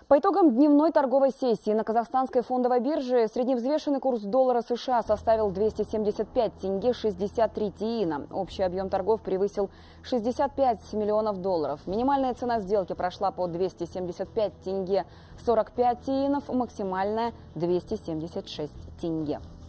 По итогам дневной торговой сессии на Казахстанской фондовой бирже средневзвешенный курс доллара США составил 275 тенге 63 тиына. Общий объем торгов превысил 65 миллионов долларов. Минимальная цена сделки прошла по 275 тенге 45 тиынов, максимальная 276 тенге.